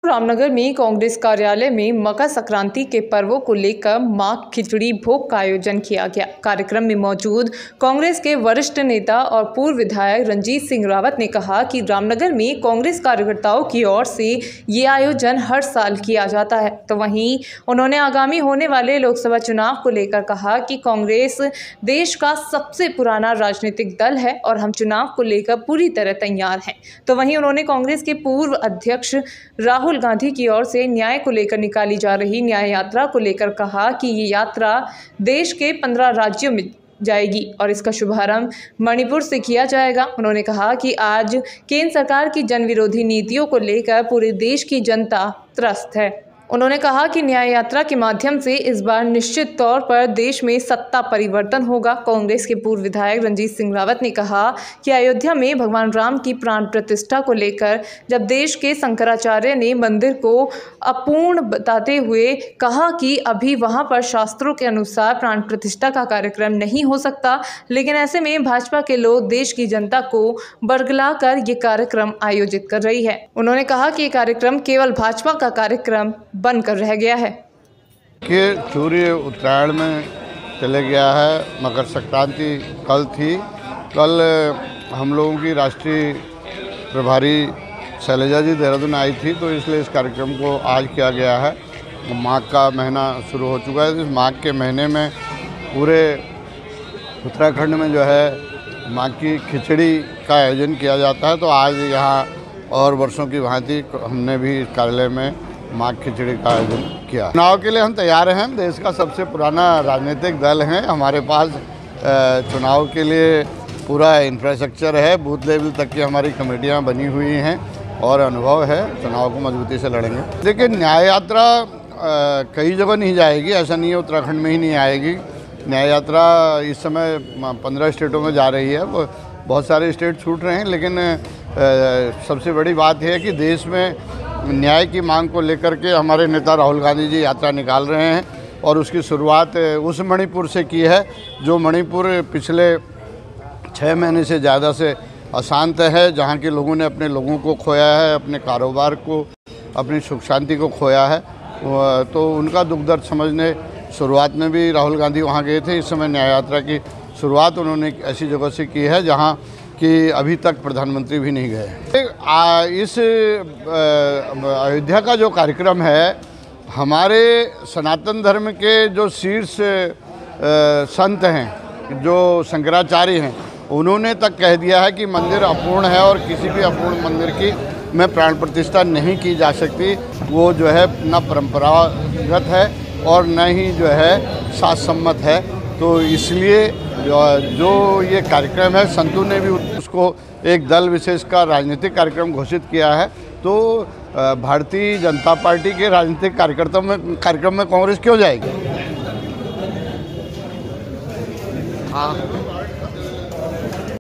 रामनगर में कांग्रेस कार्यालय में मकर संक्रांति के पर्वों को लेकर मां खिचड़ी भोग का आयोजन किया गया। कार्यक्रम में मौजूद कांग्रेस के वरिष्ठ नेता और पूर्व विधायक रणजीत सिंह रावत ने कहा कि रामनगर में कांग्रेस कार्यकर्ताओं की ओर से ये आयोजन हर साल किया जाता है। तो वहीं उन्होंने आगामी होने वाले लोकसभा चुनाव को लेकर कहा कि कांग्रेस देश का सबसे पुराना राजनीतिक दल है और हम चुनाव को लेकर पूरी तरह तैयार हैं। तो वहीं उन्होंने कांग्रेस के पूर्व अध्यक्ष राहुल गांधी की ओर से न्याय को लेकर निकाली जा रही न्याय यात्रा को लेकर कहा कि ये यात्रा देश के 15 राज्यों में जाएगी और इसका शुभारंभ मणिपुर से किया जाएगा। उन्होंने कहा कि आज केंद्र सरकार की जन विरोधी नीतियों को लेकर पूरे देश की जनता त्रस्त है। उन्होंने कहा कि न्याय यात्रा के माध्यम से इस बार निश्चित तौर पर देश में सत्ता परिवर्तन होगा। कांग्रेस के पूर्व विधायक रणजीत सिंह रावत ने कहा कि अयोध्या में भगवान राम की प्राण प्रतिष्ठा को लेकर जब देश के शंकराचार्य ने मंदिर को अपूर्ण बताते हुए कहा कि अभी वहां पर शास्त्रों के अनुसार प्राण प्रतिष्ठा का कार्यक्रम नहीं हो सकता, लेकिन ऐसे में भाजपा के लोग देश की जनता को बरगला कर ये कार्यक्रम आयोजित कर रही है। उन्होंने कहा कि ये कार्यक्रम केवल भाजपा का कार्यक्रम बनकर रह गया है कि सूर्य उत्तरायण में चले गया है। मकर संक्रांति कल थी। कल हम लोगों की राष्ट्रीय प्रभारी शैलजा जी देहरादून आई थी, तो इसलिए इस कार्यक्रम को आज किया गया है। माघ का महीना शुरू हो चुका है। इस माघ के महीने में पूरे उत्तराखंड में जो है माघ की खिचड़ी का आयोजन किया जाता है। तो आज यहाँ और वर्षों की भांति हमने भी कार्यालय में माघ खिचड़ी का आयोजन किया। चुनाव के लिए हम तैयार हैं। देश का सबसे पुराना राजनीतिक दल है। हमारे पास चुनाव के लिए पूरा इंफ्रास्ट्रक्चर है। बूथ लेवल तक की हमारी कमेटियां बनी हुई हैं और अनुभव है। चुनाव को मजबूती से लड़ेंगे। देखिए, न्याय यात्रा कई जगह नहीं जाएगी। ऐसा नहीं है उत्तराखंड में ही नहीं आएगी। न्याय यात्रा इस समय 15 स्टेटों में जा रही है। बहुत सारे स्टेट छूट रहे हैं, लेकिन सबसे बड़ी बात यह है कि देश में न्याय की मांग को लेकर के हमारे नेता राहुल गांधी जी यात्रा निकाल रहे हैं और उसकी शुरुआत उस मणिपुर से की है जो मणिपुर पिछले 6 महीने से ज़्यादा से अशांत है, जहां के लोगों ने अपने लोगों को खोया है, अपने कारोबार को, अपनी सुख शांति को खोया है। तो उनका दुख दर्द समझने शुरुआत में भी राहुल गांधी वहाँ गए थे। इस समय न्याय यात्रा की शुरुआत उन्होंने ऐसी जगह से की है जहाँ कि अभी तक प्रधानमंत्री भी नहीं गए। इस अयोध्या का जो कार्यक्रम है, हमारे सनातन धर्म के जो शीर्ष संत हैं, जो शंकराचार्य हैं, उन्होंने तक कह दिया है कि मंदिर अपूर्ण है और किसी भी अपूर्ण मंदिर की में प्राण प्रतिष्ठा नहीं की जा सकती। वो जो है न परंपरागत है और न ही जो है शास्त्रसम्मत है। तो इसलिए जो ये कार्यक्रम है, संतों ने भी उसको एक दल विशेष का राजनीतिक कार्यक्रम घोषित किया है। तो भारतीय जनता पार्टी के राजनीतिक कार्यक्रम में कांग्रेस क्यों जाएगी? हाँ।